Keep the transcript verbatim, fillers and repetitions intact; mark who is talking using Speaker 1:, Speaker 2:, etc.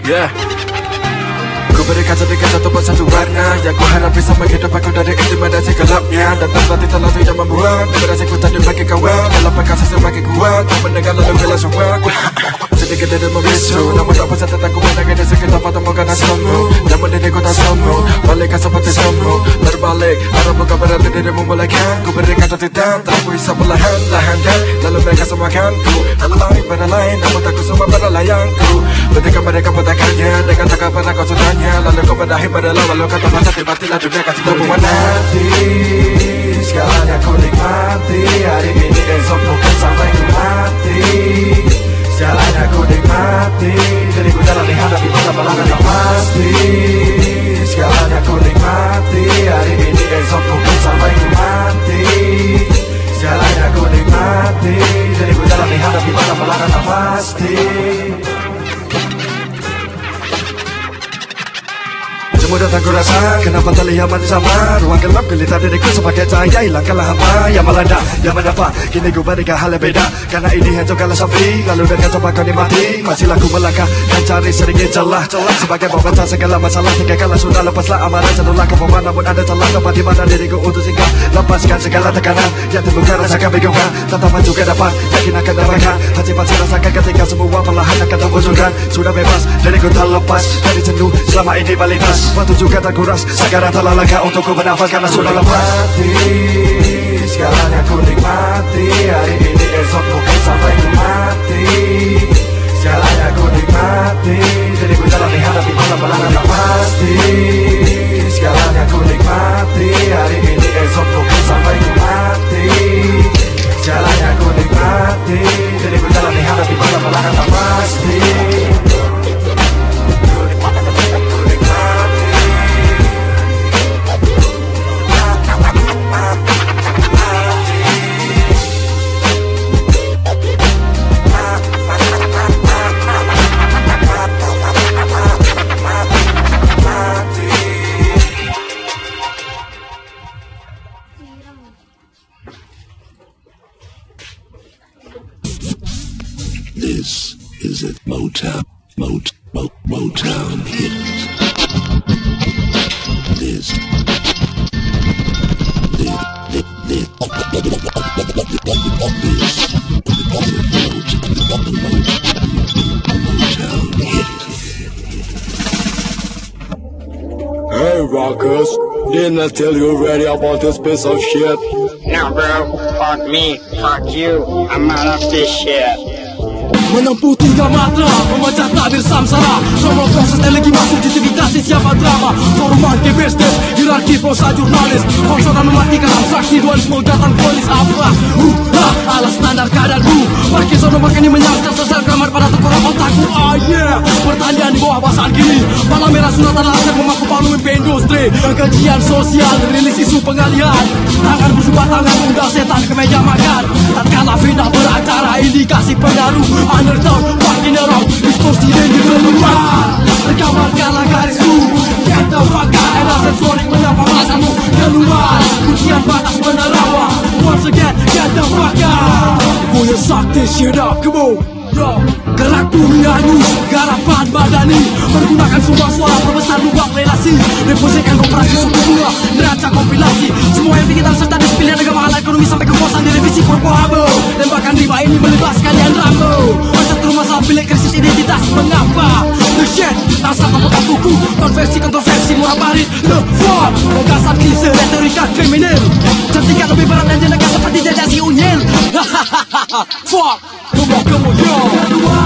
Speaker 1: Yeah. Ku berikan sedikit satu persatu warna yang ku harap bisa menghidup aku dari intimidasi gelapnya. Dan terlatih terlatih yang membuat liberasiku tadi bagi kawan. Dalam perkasa semakin kuat, tak mendengar lalu bila suat. Sedikit dari membisu, namun tak pasal tentang ku menangis di sekitar patamu karena sombong. Namun diriku tak sombong, balikkan seperti sombong. Berbalik, harap bukan berarti dirimu mulaikan. Ku berikan tuntutan, tak ku isap perlahan lahan dan lalu mereka semakan ku. Dalam lain pada lain, namun tak ku semua pada layangku. Ketika mereka petakannya, dengan tak pernah kau sudahnya. Lalu kau berakhir pada lawan, lalu kata masa tiba-tiba dunia kasih kau mati. Segalanya ku nikmati, hari ini esok mungkin sampai ku mati. Segalanya ku nikmati, diriku jalani hadapi masa pelanggan tak pasti. Segalanya ku nikmati, hari ini esok mungkin sampai ku mati. Segalanya ku nikmati, diriku jalani hadapi masa pelanggan tak pasti. Semua datang ku rasa, kenapa terlihat manis sama. Ruang gelap gelita diriku sebagai cahaya, hilangkanlah hamba yang melanda, yang mendapat. Kini ku berikan hal yang beda, karena ini hancurkanlah sapi. Lalu dengan coba kau nikmati, masih laku melangkah dan cari sedikit celah. Sebagai pemecah segala masalah, tinggalkanlah sudah, lepaslah amarah. Jatuhlah ke bawah namun ada celah, tempat di mana diriku untuk singgah. Lepaskan segala tekanan yang timbulkan rasa kebingungan. Tatapan juga dapat, yakin akan dapatkan. Hati pasti rasakan ketika semua perlahan akan terwujudkan. Sudah bebas, diriku terlepas dari jenuh selama ini balintas. Waktu juga tak kuras, sekarang telah lega untuk ku bernafas karena sudah lepas. Segalanya ku nikmati, hari ini esok mungkin sampai ku mati. Segalanya ku nikmati, jadi ku jalani hadapi masa pelanggan tak pasti. Segalanya ku nikmati, hari ini esok mungkin sampai ku mati. Segalanya ku nikmati, jadi ku jalani hadapi masa pelanggan tak pasti.
Speaker 2: This is it, Motown, Mot, Mot, Motown hits. This, this, this, this, Motown hits.
Speaker 3: Hey rockers, didn't I tell you already about this piece of shit?
Speaker 4: No bro, fuck me, fuck you, I'm out of this shit.
Speaker 5: Menempuh tiga matra, memecah tabir samsara. Semua proses legitimasi siapa drama. Forum anti-business, hierarki prosa jurnalis. Konsonan mematikan abstraksi, dualisme datang polis. Apa? Hah, ala standar kadarku. Parkir sono makanya menyangkal sosial kamar pada tengkorak otakku. Oh yeah, pertanyaan di bawah basaan kini. Malam merah sunatan laser memaku palu mimpi industri. Kajian sosial, rilis isu pengalihan. Tangan bersumpah tangan undang setan ke meja makan. Tatkala fitnah beracara, indikasi pengaruh. Undertone, fucking around, distorsi dan diperlukan. Rekaman kalah garisku, get the fuck out. Era sensorik menyapa rasamu keluar. Kuncian batas menerawang. Once again, get the fuck out. Gonna suck this shit up, come on. Yo, gerak bumi hanyut, garapan badani. Pergunakan semua suara perbesar lubang relasi. Reposisikan koperasi suku bunga, neraca kompilasi. Semua yang digital serta disiplin agama halal ekonomi sampai kepuasan direvisi korporabo. Tembakan riba ini melibas kalian Rambo. Macet rumah saat bilik krisis identitas. Mengapa? The shit, rasa pemegang kuku. Konversi kontroversi murah barit. The fuck, gagasan klise retorika kriminal. Cantikan lebih berat dan jenaka seperti jajah si unyil. Hahaha, fuck. Come on, come on, yo.